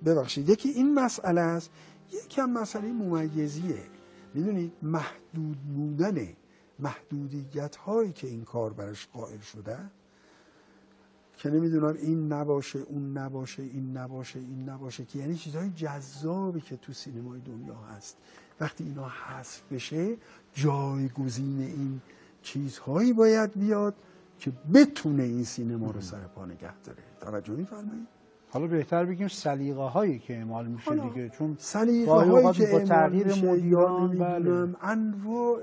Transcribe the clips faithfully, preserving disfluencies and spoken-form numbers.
ببخشید یکی این مسئله است، یکی هم مسئله ممیزیه. میدونید محدود بودن محدودیت هایی که این کار برش قائل شده، که نمیدونم این نباشه اون نباشه این نباشه این نباشه، که یعنی چیزهای جذابی که تو سینمای دنیا هست وقتی اینا حذف بشه جایگزین این چیزهایی باید بیاد که بتونه این سینما رو سر پا نگه داره. توجه می‌فرمایید؟ حالا بهتر بگیم سلیقه هایی که اعمال میشه دیگه، چون سلیقه هایی که با تغییر مدیران بله انواع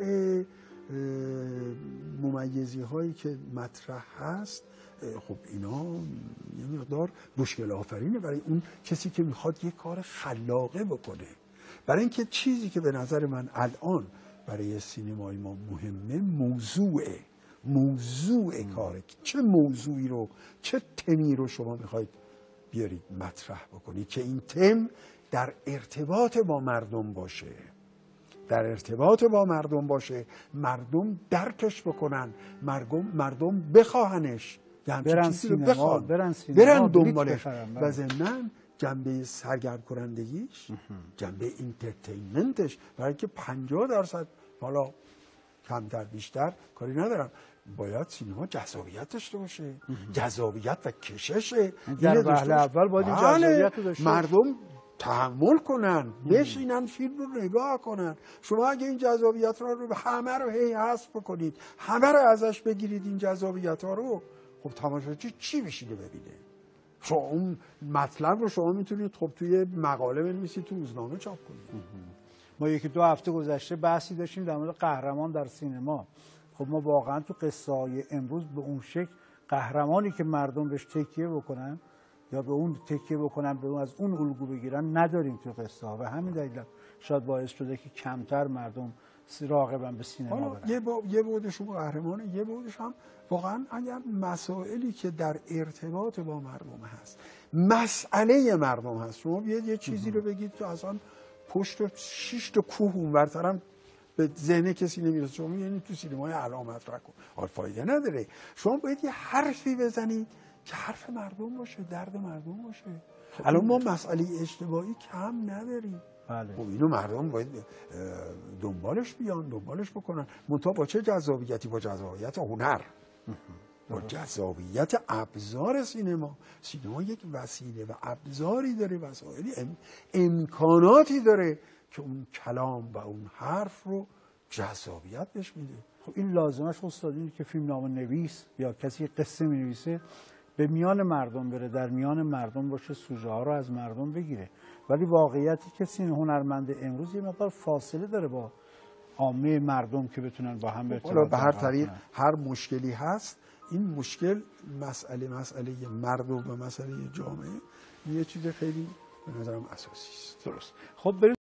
ممیزی هایی که مطرح هست، خب اینا یه مقدار مشکل آفرینه برای اون کسی که میخواد یه کار خلاقه بکنه. برای اینکه چیزی که به نظر من الان برای سینمای ما مهمه موضوعه موضوع کاره. چه موضوعی رو چه تمی رو شما میخواید بیارید مطرح بکنید که این تم در ارتباط با مردم باشه، در ارتباط با مردم باشه، مردم درکش بکنن، مردم مردم بخواهنش، برن سینما، برن سینما، برن دنبالش و ضمناً جنبه سرگرم کنندگیش، جنبه اینترتینمنتش، برای اینکه پنجاه درصد حالا کمتر بیشتر کاری ندارم، باید سینما جذابیت داشته باشه، جذابیت و کششه. در وهله اول باید این جذابیت رو داشته مردم تحمل کنن، بشینن فیلم رو نگاه کنن. شما اگه این جذابیت ها رو همه رو هی حذف بکنید، همه رو ازش بگیرید این جذابیت ها رو، خب تماشاچی چی بشینه ببینه؟ شما اون مطلب رو شما میتونید خب توی مقاله بنویسید، تو روزنامه چاپ کنید. ما یکی دو هفته گذشته بحثی داشتیم در مورد قهرمان در سینما. خب ما واقعا تو قصه های امروز به اون شکل قهرمانی که مردم بهش تکیه بکنن یا به اون تکیه بکنن، به اون از اون الگو بگیرن نداریم تو قصه ها و همین دلیل شاید باعث شده که کمتر مردم راغبن به سینما برن. یه با... یه بودش اون قهرمانه، یه بودش هم واقعا اگر مسائلی که در ارتباط با مردم هست، مسئله مردم هست، شما بیاید یه چیزی رو بگید که اصلا پشت شش تا کوه اونورترم به ذهن کسی نمیرسه، شما یعنی تو سینمای علامت را کن، حال فایده نداره. شما باید یه حرفی بزنید که حرف مردم باشه، درد مردم باشه. الان ما مسئله اجتماعی کم نداریم. بله. خب اینو مردم باید دنبالش بیان، دنبالش بکنن. منتها با چه جذابیتی؟ با جذابیت هنر، با جذابیت ابزار سینما. سینما یک وسیله و ابزاری داره، وسایلی ام... امکاناتی داره که اون کلام و اون حرف رو جذابیت بهش میده. خب این لازمش استاد اینه که فیلمنامه نویس یا کسی قصه مینویسه به میان مردم بره، در میان مردم باشه، سوژه ها رو از مردم بگیره. ولی واقعیتی که سین هنرمند امروز یه مقدار فاصله داره با عامه مردم که بتونن با هم ارتباط به هر طریق هر مشکلی هست، این مشکل مسئله مسئله مردم و مسئله جامعه یه چیز خیلی به نظرم اساسی است. درست. خب بریم